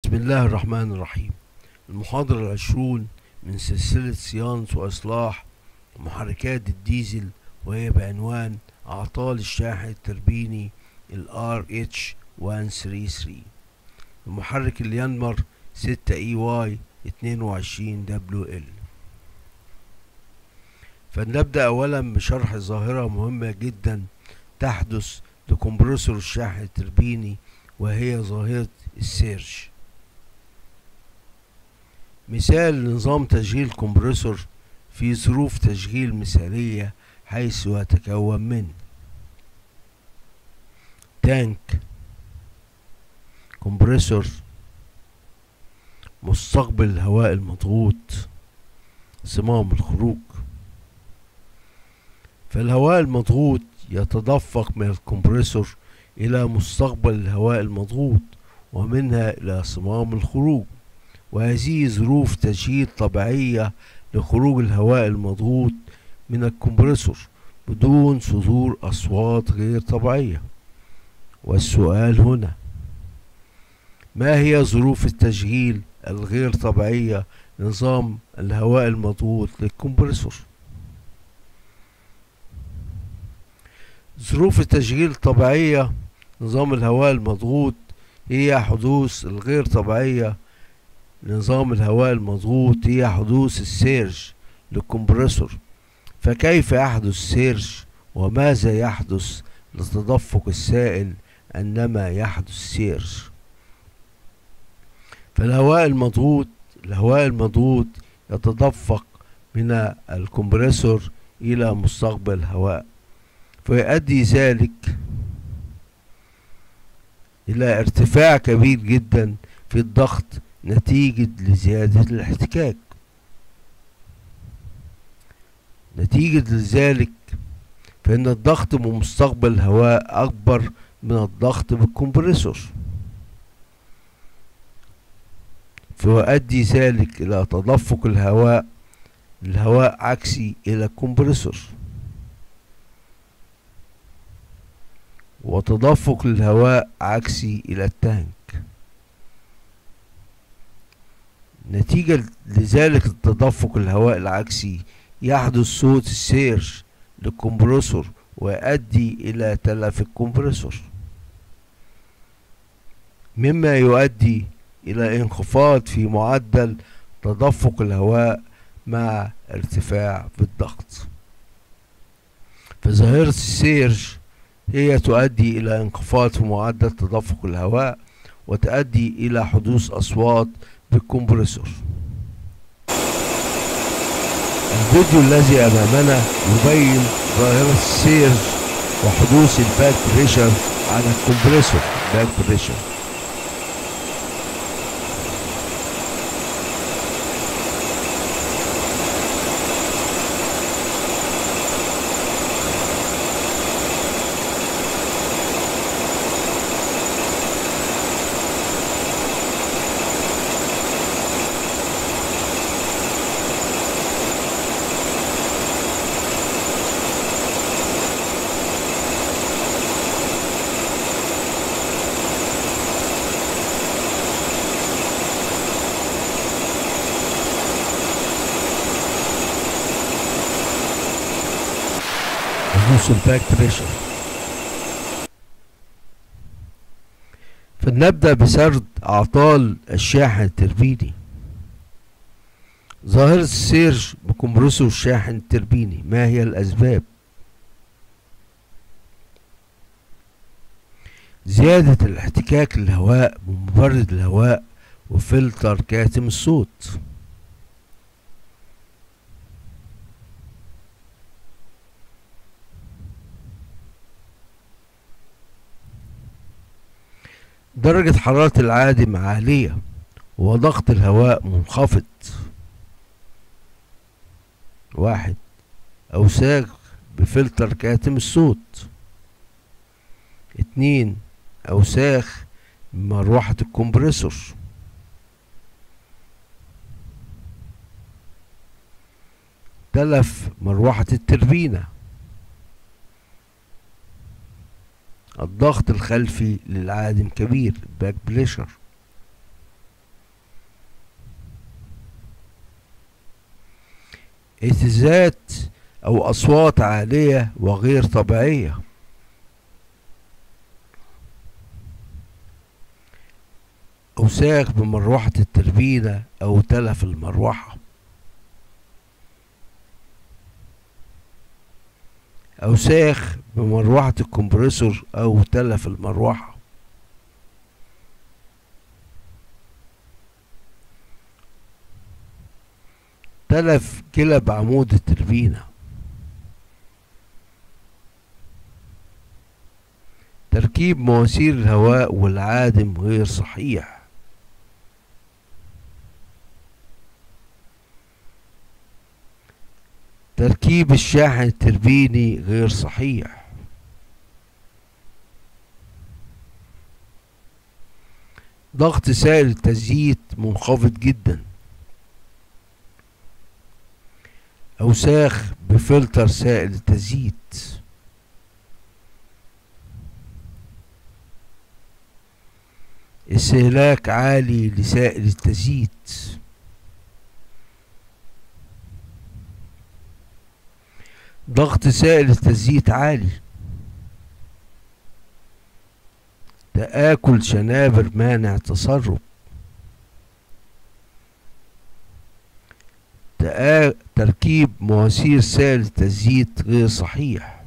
بسم الله الرحمن الرحيم. المحاضرة العشرون من سلسلة صيانة وإصلاح محركات الديزل، وهي بعنوان أعطال الشاحن التربيني ال RH133. المحرك اليانمر 6EY22WL. فلنبدأ أولا بشرح ظاهرة مهمة جدا تحدث لكمبرسور الشاحن التربيني، وهي ظاهرة السيرج. مثال لنظام تشغيل كمبرسور في ظروف تشغيل مثالية، حيث يتكون من تانك، كمبرسور، مستقبل الهواء المضغوط، صمام الخروج. فالهواء المضغوط يتدفق من الكمبرسور إلى مستقبل الهواء المضغوط، ومنها إلى صمام الخروج، وهذه ظروف تشغيل طبيعية لخروج الهواء المضغوط من الكمبرسور بدون صدور أصوات غير طبيعية. والسؤال هنا: ما هي ظروف التشغيل الغير طبيعية لنظام الهواء المضغوط للكمبرسور؟ ظروف التشغيل الطبيعية نظام الهواء المضغوط هي حدوث الغير طبيعية لنظام الهواء المضغوط هي حدوث السيرج للكمبرسور. فكيف يحدث سيرج؟ وماذا يحدث لتدفق السائل عندما يحدث سيرج؟ فالهواء المضغوط يتدفق من الكمبرسور إلى مستقبل الهواء، فيؤدي ذلك إلى ارتفاع كبير جدا في الضغط نتيجة لزيادة الاحتكاك. نتيجة لذلك فإن الضغط بمستقبل الهواء أكبر من الضغط بالكمبرسور، فيؤدي ذلك إلى تدفق الهواء عكسي إلى الكمبرسور، وتدفق الهواء عكسي إلى التانك. نتيجة لذلك التدفق الهواء العكسي يحدث صوت السيرج للكمبرسور، ويؤدي إلى تلف الكمبرسور، مما يؤدي إلى انخفاض في معدل تدفق الهواء مع ارتفاع في الضغط. فظاهرة السيرج هي تؤدي إلى انخفاض في معدل تدفق الهواء، وتؤدي إلى حدوث أصوات بالكمبرسور. الفيديو الذي أمامنا يبين ظاهرة السيرج وحدوث الباك بريشر على الكمبرسور. باك بريشر الباك بريشر. فلنبدأ بسرد أعطال الشاحن التربيني. ظاهرة السيرج بكمبرسور الشاحن التربيني، ما هي الأسباب؟ زيادة الاحتكاك للهواء بمبرد الهواء وفلتر كاتم الصوت. درجة حرارة العادم عالية وضغط الهواء منخفض. 1. أوساخ بفلتر كاتم الصوت. 2. أوساخ بمروحة الكمبرسور. تلف مروحة التربينة. الضغط الخلفي للعادم كبير، باك بريشر. اهتزازات أو أصوات عالية وغير طبيعية. أوساخ بمروحة التربينة أو تلف المروحة. أوساخ بمروحة الكمبرسور أو تلف المروحة. تلف كلب عمود التربينة. تركيب مواسير الهواء والعادم غير صحيح. تركيب الشاحن التربيني غير صحيح. ضغط سائل التزييت منخفض جدا. أوساخ بفلتر سائل التزييت. استهلاك عالي لسائل التزييت. ضغط سائل التزييت عالي. تآكل شنابر مانع تسرب. تركيب مواسير سائل التزييت غير صحيح.